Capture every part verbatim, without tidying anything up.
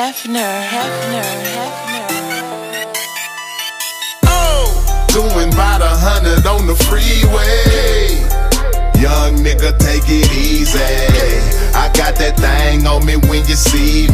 Hefner, Hefner, Hefner. Oh! Doing about a hundred on the freeway. Young nigga, take it easy. I got that thing on me when you see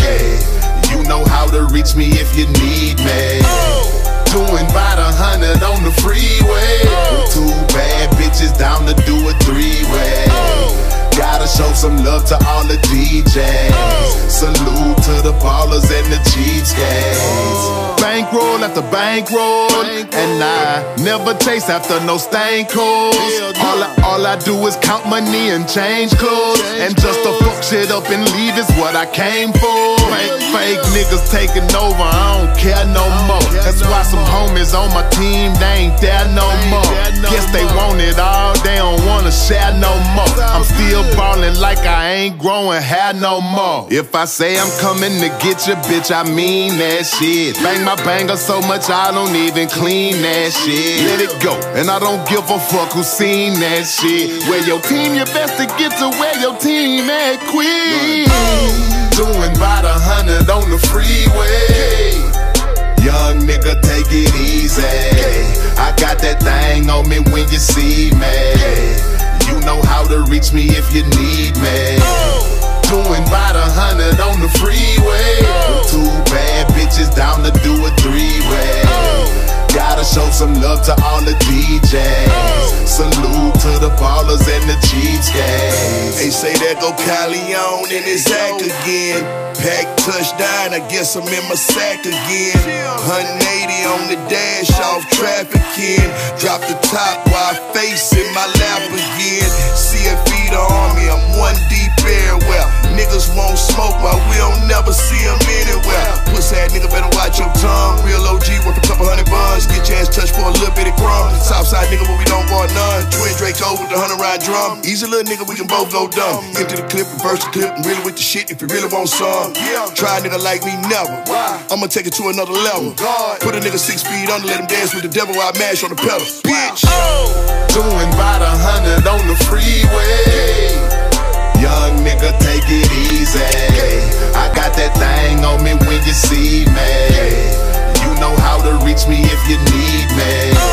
me. You know how to reach me if you need me. Doing about a hundred on the freeway. Two bad bitches down to do a three-way. Gotta show some love to all the D Js. Salute to the ballers and the cheapskates. Bankroll after bankroll, and I never chase after no stain calls. All I, all I do is count money and change clothes, and just to fuck shit up and leave is what I came for. Fake, fake niggas taking over, I don't care no more. That's why some homies on my team, they ain't there no more. Guess they want it all, they don't wanna share no more. I'm still ballin' like I ain't growing hair no more. If I say I'm coming to get you, bitch, I mean that shit. Bang my banger so much I don't even clean that shit. Let it go, and I don't give a fuck who seen that shit. Where your team, you best to get to where your team at quick. Doing about a hundred on the freeway. Young nigga, take it easy. I got that thing on me when you see me. You know how to reach me if you need me. Doing about a hundred on the freeway. Two bad bitches down to do a three-way. Gotta show some love to all the D Js. Salute to the ballers and the cheapskates. They say there go Calion in his act again. Pack touchdown, I guess I'm in my sack again. one eighty on the dash, off trafficking. Drop the top while face in my lap again. C F E the army, I'm one deep everywhere. Niggas won't smoke while we don't never see them anywhere. Pussy ass nigga better watch your tongue. Real O G worth a couple hundred buns. Get your ass touched for a little bit of crumb. Southside nigga, but we don't want none. Twin Draco with the hundred ride drum. Easy little nigga, we can both go dumb. Empty the clip, reverse the clip, and really with the shit if you really want some. Try a nigga like me, never. I'ma take it to another level. Put a nigga six feet under, let him dance with the devil while I mash on the pedal. Bitch. Doing about a hundred on the freeway. Young nigga, take it easy. I got that thing on me when you see me. You know how to reach me if you need me.